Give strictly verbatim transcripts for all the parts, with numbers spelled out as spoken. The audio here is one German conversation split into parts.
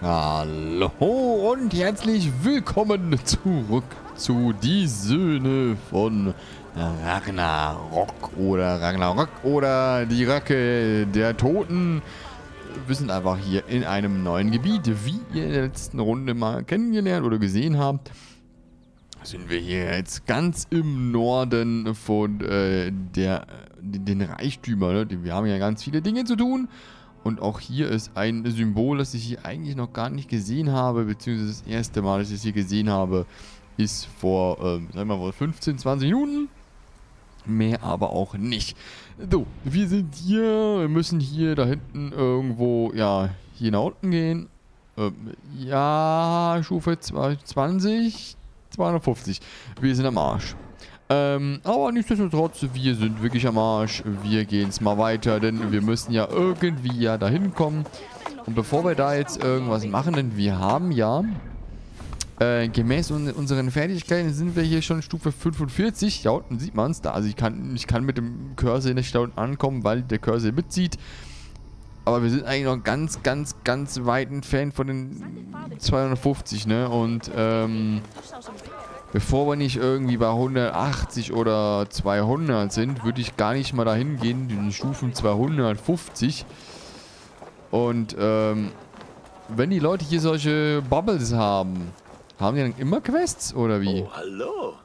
Hallo und herzlich willkommen zurück zu Die Söhne von Ragnarok oder Ragnarok oder die Röcke der Toten. Wir sind einfach hier in einem neuen Gebiet, wie ihr in der letzten Runde mal kennengelernt oder gesehen habt. Sind wir hier jetzt ganz im Norden von äh, der, den Reichtümern. Ne? Wir haben ja ganz viele Dinge zu tun. Und auch hier ist ein Symbol, das ich hier eigentlich noch gar nicht gesehen habe, beziehungsweise das erste Mal, dass ich es hier gesehen habe, ist vor, ähm, sagen wir mal, fünfzehn, zwanzig Minuten. Mehr aber auch nicht. So, wir sind hier, wir müssen hier da hinten irgendwo, ja, hier nach unten gehen. Ähm, ja, Stufe zwanzig, zweihundertfünfzig. Wir sind am Arsch. Ähm, aber nichtsdestotrotz, wir sind wirklich am Arsch. Wir gehen es mal weiter, denn wir müssen ja irgendwie ja dahin kommen. Und bevor wir da jetzt irgendwas machen, denn wir haben ja, äh, gemäß un unseren Fertigkeiten sind wir hier schon Stufe fünfundvierzig. Da unten sieht man es da. Also ich kann, ich kann mit dem Cursor nicht da unten ankommen, weil der Cursor mitzieht. Aber wir sind eigentlich noch ganz, ganz, ganz weit entfernt von den zweihundertfünfzig, ne? Und, ähm... bevor wir nicht irgendwie bei hundertachtzig oder zweihundert sind, würde ich gar nicht mal dahin gehen, den Stufen zweihundertfünfzig. Und ähm, wenn die Leute hier solche Bubbles haben, haben die dann immer Quests oder wie? Oh, hallo.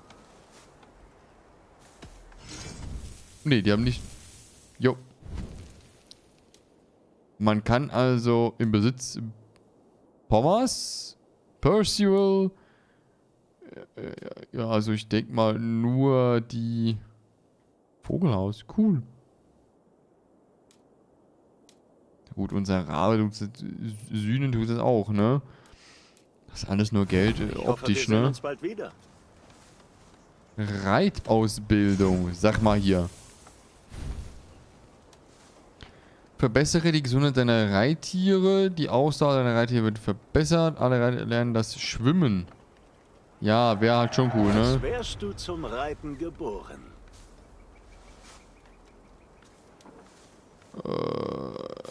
Ne, die haben nicht... Jo. Man kann also im Besitz Thomas, Percival... Ja, also ich denke mal nur die Vogelhaus. Cool. Gut, unser Rabe tut das, Sühnen tut das auch, ne? Das ist alles nur Geld, äh, optisch, ich hoffe, wir sehen ne? uns bald wieder. Reitausbildung, sag mal hier. Verbessere die Gesundheit deiner Reittiere. Die Ausdauer deiner Reittiere wird verbessert. Alle Reiter lernen das Schwimmen. Ja, wäre halt schon cool, ne? Als wärst du zum Reiten geboren. Äh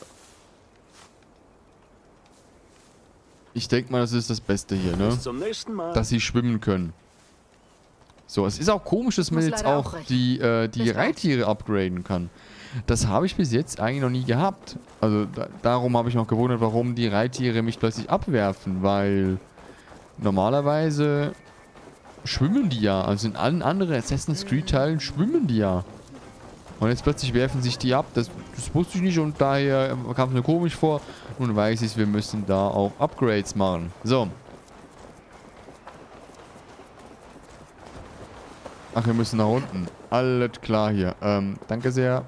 ich denke mal, das ist das Beste hier, ne? Bis zum nächsten Mal. Dass sie schwimmen können. So, es ist auch komisch, dass man jetzt auch die, äh, die Reittiere upgraden kann. Das habe ich bis jetzt eigentlich noch nie gehabt. Also da, darum habe ich noch gewundert, warum die Reittiere mich plötzlich abwerfen, weil... normalerweise schwimmen die ja. Also in allen anderen Assassin's Creed Teilen schwimmen die ja. Und jetzt plötzlich werfen sich die ab. Das, das wusste ich nicht und daher kam es mir komisch vor. Nun weiß ich, wir müssen da auch Upgrades machen. So. Ach, wir müssen nach unten. Alles klar hier. Ähm, danke sehr.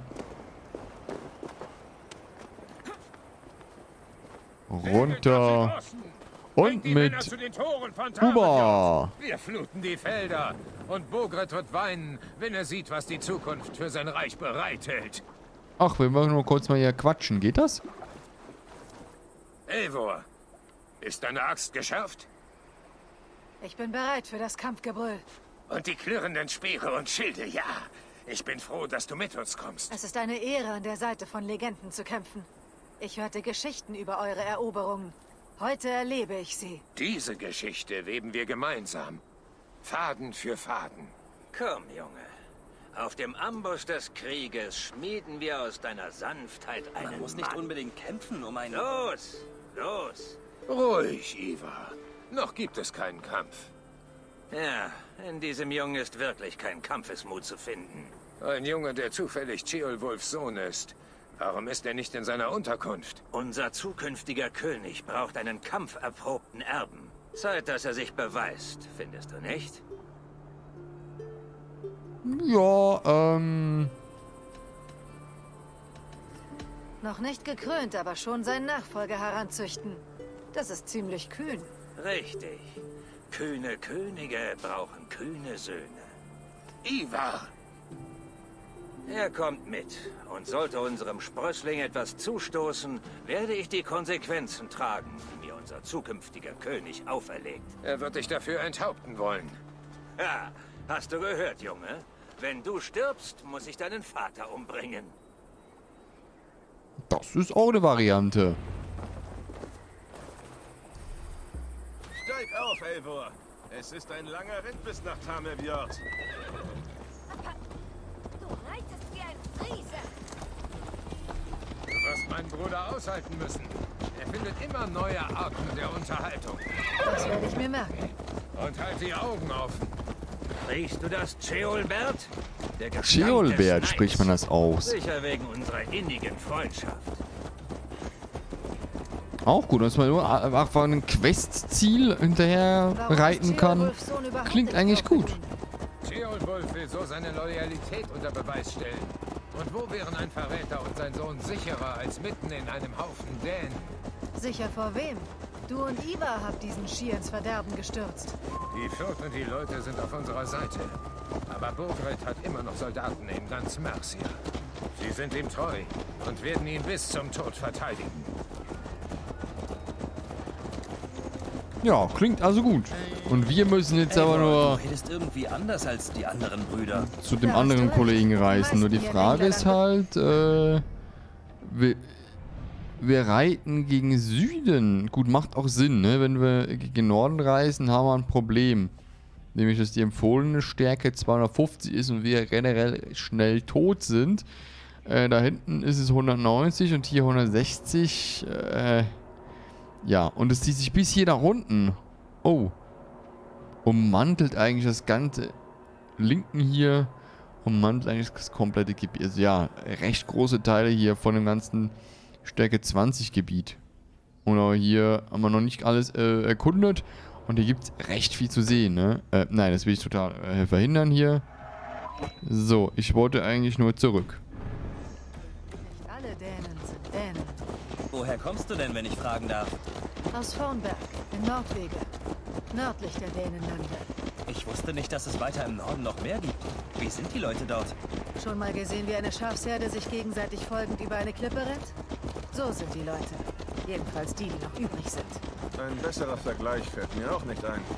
Runter. Und mit Uber. Wir fluten die Felder. Und Bogret wird weinen, wenn er sieht, was die Zukunft für sein Reich bereithält. Ach, wir wollen nur kurz mal hier quatschen. Geht das? Eivor, ist deine Axt geschärft? Ich bin bereit für das Kampfgebrüll. Und die klirrenden Speere und Schilde, ja. Ich bin froh, dass du mit uns kommst. Es ist eine Ehre, an der Seite von Legenden zu kämpfen. Ich hörte Geschichten über eure Eroberungen. Heute erlebe ich sie. Diese Geschichte weben wir gemeinsam. Faden für Faden. Komm, Junge. Auf dem Amboss des Krieges schmieden wir aus deiner Sanftheit einen Man muss nicht Mann. unbedingt kämpfen, um einen... Los, los. Ruhig, Ivar. Noch gibt es keinen Kampf. Ja, in diesem Jungen ist wirklich kein Kampfesmut zu finden. Ein Junge, der zufällig Ceolwulfs Sohn ist. Warum ist er nicht in seiner Unterkunft? Unser zukünftiger König braucht einen kampferprobten Erben. Zeit, dass er sich beweist, findest du nicht? Ja, ähm... Noch nicht gekrönt, aber schon seinen Nachfolger heranzüchten. Das ist ziemlich kühn. Richtig. Kühne Könige brauchen kühne Söhne. Ivar! Er kommt mit. Und sollte unserem Sprössling etwas zustoßen, werde ich die Konsequenzen tragen, die mir unser zukünftiger König auferlegt. Er wird dich dafür enthaupten wollen. Ja, hast du gehört, Junge? Wenn du stirbst, muss ich deinen Vater umbringen. Das ist auch eine Variante. Steig auf, Eivor. Es ist ein langer Ritt bis nach Tamervjord. Du reitest wie ein Riese. Du wirst meinen Bruder aushalten müssen. Er findet immer neue Arten der Unterhaltung. Das werde ich mir merken. Und halt die Augen offen. Riechst du das, Ceolbert? Der Gestank des Ceolbert Neids. spricht man das aus. Sicher wegen unserer innigen Freundschaft. Auch gut, dass man nur einfach ein Questziel hinterher Warum ist reiten kann. Ceolwulfs Sohn überhaupt Klingt nicht eigentlich gut. aufgedient? Ceolwulf will so seine Loyalität unter Beweis stellen. Und wo wären ein Verräter und sein Sohn sicherer als mitten in einem Haufen Dänen? Sicher vor wem? Du und Ivar habt diesen Schier ins Verderben gestürzt. Die Fürth und die Leute sind auf unserer Seite. Aber Bogred hat immer noch Soldaten in ganz Mercia. Sie sind ihm treu und werden ihn bis zum Tod verteidigen. Ja, klingt also gut. Und wir müssen jetzt aber Du nur redest irgendwie anders als die anderen Brüder. zu dem Da hast anderen du recht. Kollegen Die reisen. Nur die meisten Frage hier ist in halt, äh, wir, wir reiten gegen Süden. Gut, macht auch Sinn, ne? Wenn wir gegen Norden reisen, haben wir ein Problem. Nämlich, dass die empfohlene Stärke zweihundertfünfzig ist und wir generell schnell tot sind. Äh, da hinten ist es hundertneunzig und hier hundertsechzig. Äh, ja, und es zieht sich bis hier nach unten. Oh. Ummantelt eigentlich das ganze linken hier. Ummantelt eigentlich das komplette Gebiet. Also ja, recht große Teile hier von dem ganzen Stärke zwanzig Gebiet. Und auch hier haben wir noch nicht alles äh, erkundet. Und hier gibt es recht viel zu sehen, ne? Äh, nein, das will ich total äh, verhindern hier. So, ich wollte eigentlich nur zurück. Nicht alle Dänen sind Dänen. Woher kommst du denn, wenn ich fragen darf? Aus Vornberg, in Nordwege. Nördlich der Dänenlande. Ich wusste nicht, dass es weiter im Norden noch mehr gibt. Wie sind die Leute dort? Schon mal gesehen, wie eine Schafsherde sich gegenseitig folgend über eine Klippe rennt? So sind die Leute. Jedenfalls die, die noch übrig sind. Ein besserer Vergleich fällt mir auch nicht ein.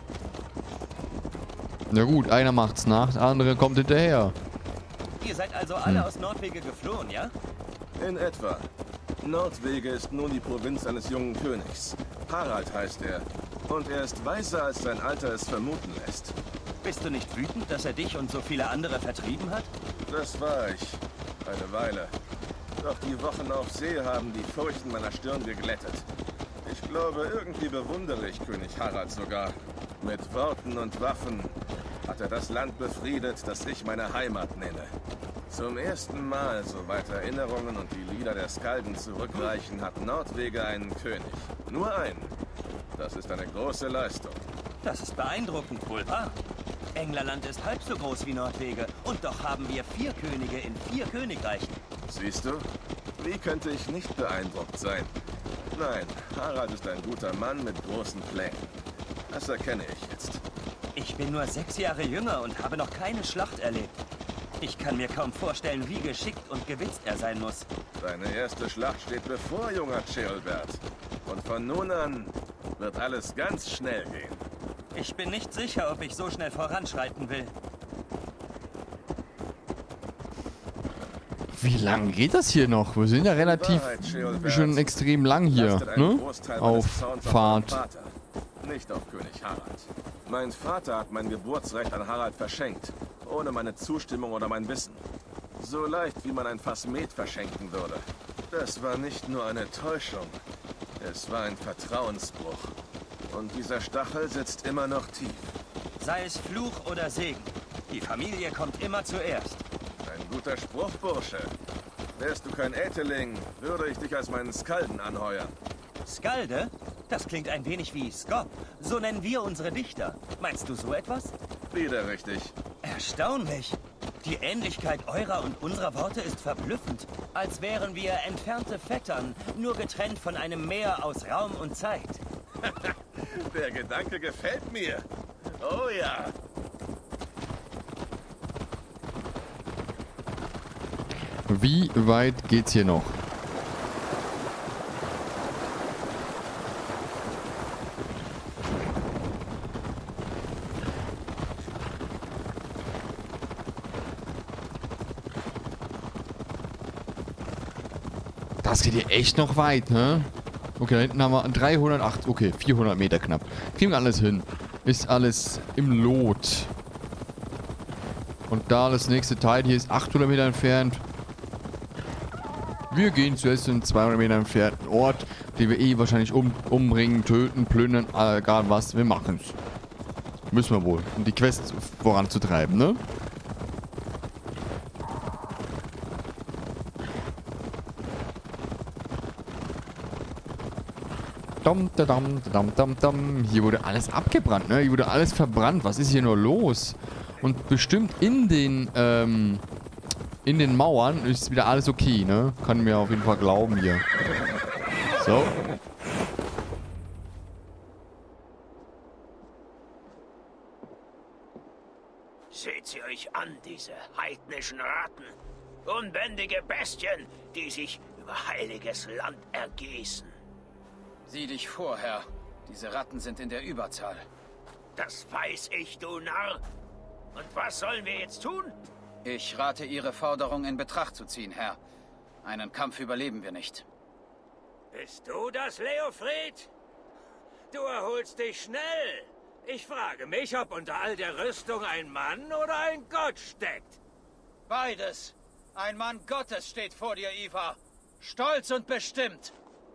Na gut, einer macht's nach, der andere kommt hinterher. Ihr seid also alle aus Nordwege geflohen, ja? In etwa. Nordwege ist nun die Provinz eines jungen Königs. Harald heißt er. Und er ist weiser, als sein Alter es vermuten lässt. Bist du nicht wütend, dass er dich und so viele andere vertrieben hat? Das war ich. Eine Weile. Doch die Wochen auf See haben die Furchen meiner Stirn geglättet. Ich glaube, irgendwie bewundere ich König Harald sogar. Mit Worten und Waffen hat er das Land befriedet, das ich meine Heimat nenne. Zum ersten Mal, soweit Erinnerungen und die Lieder der Skalden zurückreichen, hat Nordwege einen König. Nur einen. Das ist eine große Leistung. Das ist beeindruckend, wohl wahr? Englerland ist halb so groß wie Nordwege und doch haben wir vier Könige in vier Königreichen. Siehst du? Wie könnte ich nicht beeindruckt sein? Nein, Harald ist ein guter Mann mit großen Plänen. Das erkenne ich jetzt. Ich bin nur sechs Jahre jünger und habe noch keine Schlacht erlebt. Ich kann mir kaum vorstellen, wie geschickt und gewitzt er sein muss. Deine erste Schlacht steht bevor, junger Ceolbert. Und von nun an wird alles ganz schnell gehen. Ich bin nicht sicher, ob ich so schnell voranschreiten will. Wie lang geht das hier noch? Wir sind ja relativ Wahrheit, Ceolbert. schon extrem lang hier, Lastet einen ne? Großteil Auf meines Zorns auf Fahrt. meinen Vater, nicht auf König Harald. Mein Vater hat mein Geburtsrecht an Harald verschenkt, ohne meine Zustimmung oder mein Wissen. So leicht, wie man ein Fass Met verschenken würde. Das war nicht nur eine Täuschung, es war ein Vertrauensbruch. Und dieser Stachel sitzt immer noch tief. Sei es Fluch oder Segen. Die Familie kommt immer zuerst. Ein guter Spruch, Bursche. Wärst du kein Ätheling, würde ich dich als meinen Skalden anheuern. Skalde? Das klingt ein wenig wie Skop. So nennen wir unsere Dichter. Meinst du so etwas? Wieder richtig. Erstaunlich. Die Ähnlichkeit eurer und unserer Worte ist verblüffend. Als wären wir entfernte Vettern, nur getrennt von einem Meer aus Raum und Zeit. Der Gedanke gefällt mir. Oh ja. Wie weit geht's hier noch? Das geht hier echt noch weit, ne? Okay, da hinten haben wir dreihundertacht, okay, vierhundert Meter knapp. Kriegen wir alles hin. Ist alles im Lot. Und da das nächste Teil hier ist achthundert Meter entfernt. Wir gehen zuerst in zweihundert Meter entfernten Ort, den wir eh wahrscheinlich um, umbringen, töten, plündern, egal was. Wir machen's. Müssen wir wohl, um die Quest voranzutreiben, ne? Dam, dam, dam, dam, dam. Hier wurde alles abgebrannt, ne? Hier wurde alles verbrannt. Was ist hier nur los? Und bestimmt in den, ähm, in den Mauern ist wieder alles okay, ne? Kann mir auf jeden Fall glauben hier. So. Seht sie euch an, diese heidnischen Ratten. Unbändige Bestien, die sich über heiliges Land ergießen. Sieh dich vor, Herr. Diese Ratten sind in der Überzahl. Das weiß ich, du Narr. Und was sollen wir jetzt tun? Ich rate, Ihre Forderung in Betracht zu ziehen, Herr. Einen Kampf überleben wir nicht. Bist du das, Leofried? Du erholst dich schnell. Ich frage mich, ob unter all der Rüstung ein Mann oder ein Gott steckt. Beides. Ein Mann Gottes steht vor dir, Ivar. Stolz und bestimmt.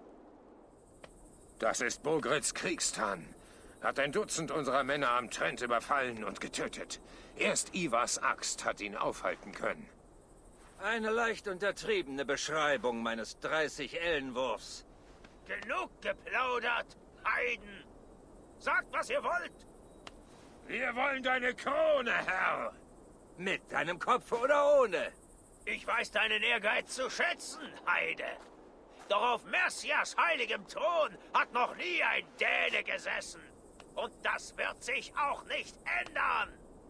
Das ist Bogrits Kriegstann. Hat ein Dutzend unserer Männer am Trent überfallen und getötet. Erst Ivars Axt hat ihn aufhalten können. Eine leicht untertriebene Beschreibung meines dreißig-Ellenwurfs. Genug geplaudert, Heiden. Sagt, was ihr wollt. Wir wollen deine Krone, Herr. Mit deinem Kopf oder ohne? Ich weiß deinen Ehrgeiz zu schätzen, Heide. Doch auf Mercias heiligem Thron hat noch nie ein Däne gesessen. Und das wird sich auch nicht ändern.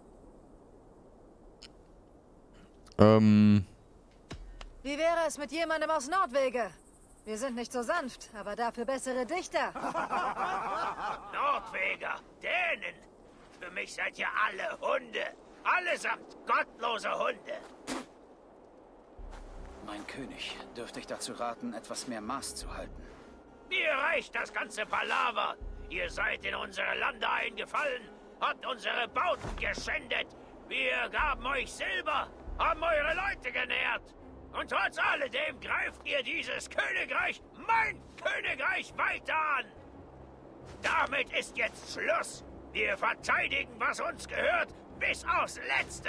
Ähm. Wie wäre es mit jemandem aus Nordwege? Wir sind nicht so sanft, aber dafür bessere Dichter. Nordweger, Dänen. Für mich seid ihr alle Hunde. Allesamt gottlose Hunde. Mein König, dürfte ich dazu raten, etwas mehr Maß zu halten. Mir reicht das ganze Palaver. Ihr seid in unsere Lande eingefallen, habt unsere Bauten geschändet. Wir gaben euch Silber, haben eure Leute genährt. Und trotz alledem greift ihr dieses Königreich, mein Königreich, weiter an. Damit ist jetzt Schluss. Wir verteidigen, was uns gehört, bis aufs Letzte.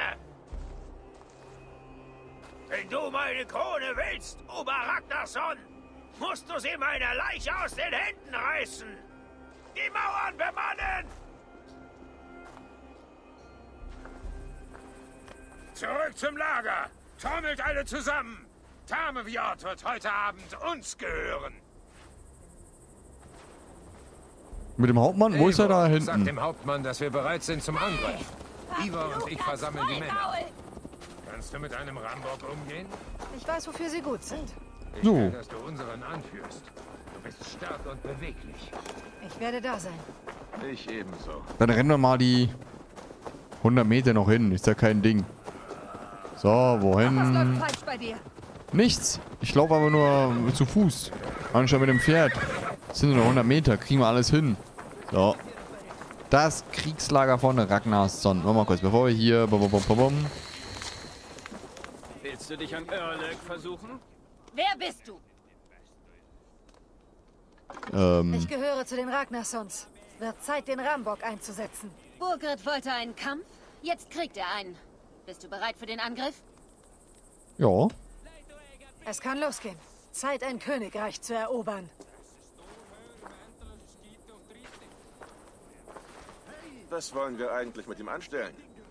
Wenn du meine Krone willst, Ober Ragnarsson, musst du sie meiner Leiche aus den Händen reißen. Die Mauern bemannen! Zurück zum Lager! Trommelt alle zusammen! Tamevjord wird heute Abend uns gehören. Mit dem Hauptmann? Wo ist er da Sag hinten? dem Hauptmann, dass wir bereit sind zum Angriff. Ivar und ich versammeln die Männer. Kannst du mit einem Rambock umgehen? Ich weiß, wofür sie gut sind. Ich So. will, dass du unseren anführst. Du bist stark und beweglich. Ich werde da sein. Ich ebenso. Dann rennen wir mal die hundert Meter noch hin. Ist ja kein Ding. So, Was wohin? läuft falsch bei dir? Nichts. Ich laufe aber nur zu Fuß. Anstatt mit dem Pferd. Das sind nur hundert Meter. Kriegen wir alles hin. So. Das Kriegslager von Ragnarsson. Warte mal kurz, bevor wir hier... Bum, bum, bum, bum. Willst du dich an Erlög versuchen? Wer bist du? Ähm... Ich gehöre zu den Ragnarssons. Wird Zeit, den Rambock einzusetzen. Burgred wollte einen Kampf. Jetzt kriegt er einen. Bist du bereit für den Angriff? Ja. Es kann losgehen. Zeit, ein Königreich zu erobern. Was wollen wir eigentlich mit ihm anstellen?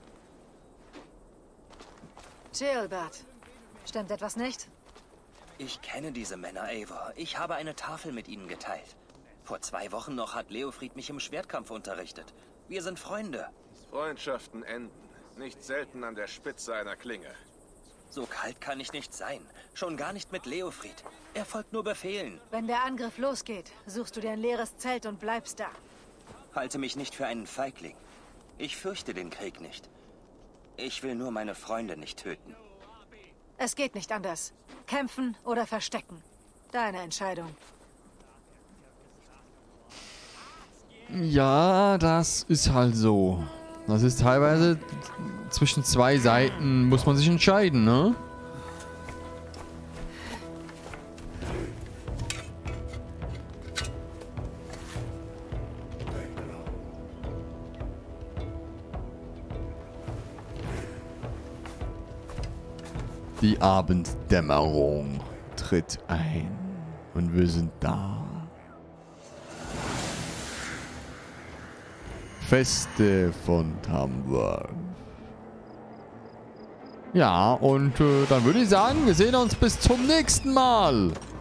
Gilbert. Stimmt etwas nicht? Ich kenne diese Männer, Eivor. Ich habe eine Tafel mit ihnen geteilt. Vor zwei Wochen noch hat Leofried mich im Schwertkampf unterrichtet. Wir sind Freunde. Freundschaften enden. Nicht selten an der Spitze einer Klinge. So kalt kann ich nicht sein. Schon gar nicht mit Leofried. Er folgt nur Befehlen. Wenn der Angriff losgeht, suchst du dir ein leeres Zelt und bleibst da. Halte mich nicht für einen Feigling. Ich fürchte den Krieg nicht. Ich will nur meine Freunde nicht töten. Es geht nicht anders. Kämpfen oder verstecken. Deine Entscheidung. Ja, das ist halt so. Das ist teilweise zwischen zwei Seiten muss man sich entscheiden, ne? Die Abenddämmerung tritt ein und wir sind da. Feste von Tamworth. Ja, und äh, dann würde ich sagen, wir sehen uns bis zum nächsten Mal.